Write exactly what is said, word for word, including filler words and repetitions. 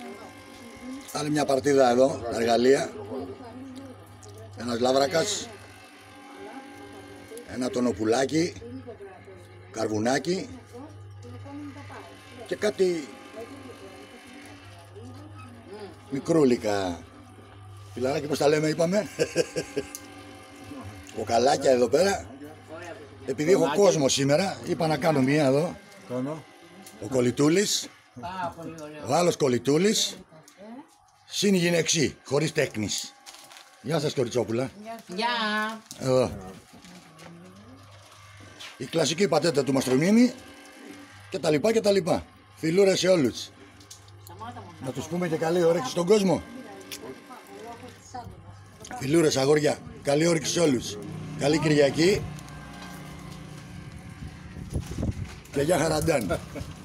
Άλλη μια παρτίδα εδώ, τα εργαλεία. Ένας λάβρακας. Ένα τονοπουλάκι. Καρβουνάκι. Και κάτι μικρούλικα. Φιλαράκι, πώς τα λέμε, είπαμε. Κοκαλάκια εδώ πέρα. Επειδή έχω κόσμο σήμερα, είπα να κάνω μία εδώ. Ο Κολυτούλης. Ο άλλος Κολυτούλης. Συν γυναιξή, χωρίς τέκνης. Γεια σας, κοριτσόπουλα. Γεια. Εδώ. Η κλασική πατέτα του Μαστρομίνη. Και τα λοιπά και τα λοιπά. Φιλούρες σε όλους. Να τους πούμε και καλή όρεξη στον κόσμο. Φιλούρες, αγόρια. Καλή όρεξη σε όλους. Καλή Κυριακή. Και γεια χαραντάν.